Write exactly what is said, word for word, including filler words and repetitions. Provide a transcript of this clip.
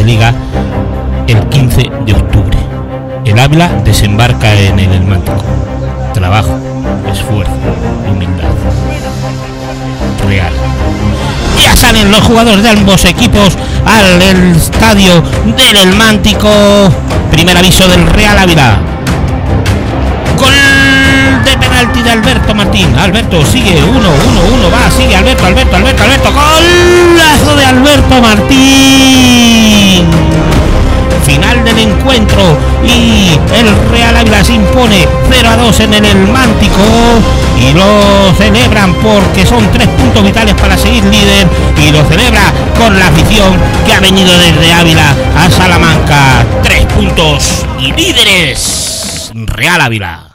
de liga el quince de octubre. El Ávila desembarca en el Helmántico. Trabajo, esfuerzo, humildad. Real. Ya salen los jugadores de ambos equipos al estadio del Helmántico. Primer aviso del Real Ávila. Gol de penalti de Alberto Martín. Alberto sigue, uno, uno, uno, va, sigue Alberto, Alberto, Alberto, Alberto. Golazo de Alberto Martín. Final del encuentro y el Real Ávila se impone cero a dos en el Helmántico y lo celebran porque son tres puntos vitales para seguir líder, y lo celebra con la afición que ha venido desde Ávila a Salamanca. Tres puntos y líderes. Real Ávila.